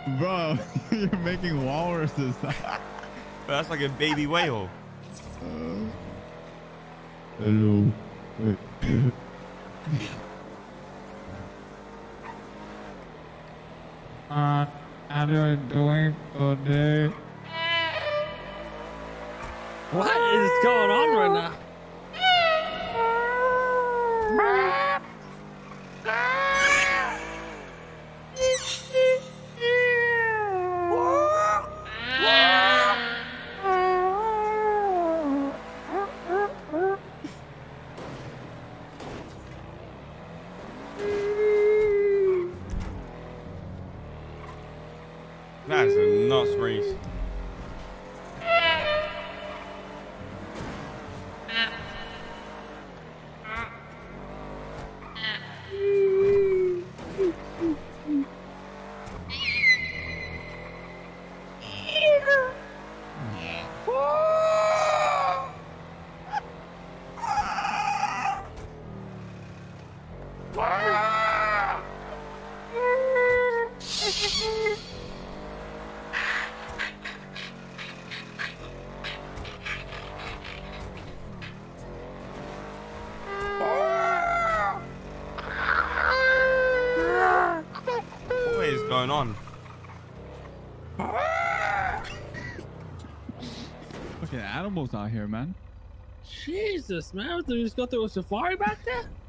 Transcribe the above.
Bro, you're making walruses. That's like a baby whale. Hello. How are you doing today? What is going on right now? That is a nuts race. What is going on? Fucking animals out here, man. Jesus, man. Did we just go through a safari back there?